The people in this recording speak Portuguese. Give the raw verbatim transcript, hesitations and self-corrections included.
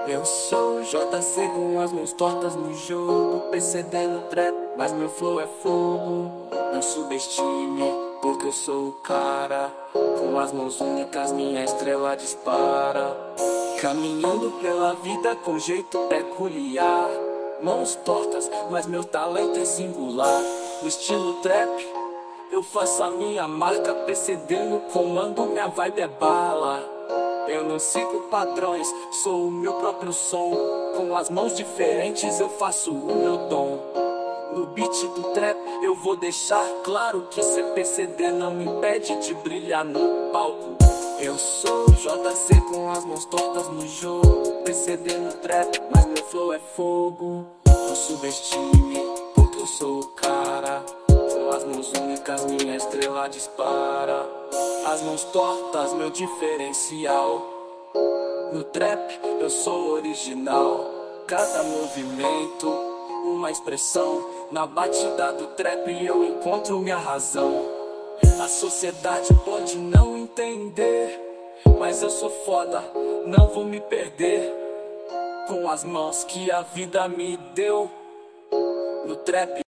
Eu sou J C com as mãos tortas no jogo, P C D no trap, mas meu flow é fogo. Não subestime, porque eu sou o cara. Com as mãos únicas minha estrela dispara. Caminhando pela vida com jeito peculiar. Mãos tortas, mas meu talento é singular. No estilo trap, eu faço a minha marca. P C D no comando, minha vibe é bala. Eu não sigo padrões, sou o meu próprio som. Com as mãos diferentes eu faço o meu dom. No beat do trap eu vou deixar claro que ser P C D não me impede de brilhar no palco. Eu sou J C com as mãos tortas no jogo, P C D no trap, mas meu flow é fogo. Não subestime, porque eu sou o cara. Com as mãos únicas minha estrela dispara. As mãos tortas, meu diferencial. No trap eu sou original. Cada movimento, uma expressão. Na batida do trap eu encontro minha razão. A sociedade pode não entender, mas eu sou foda, não vou me perder. Com as mãos que a vida me deu. No trap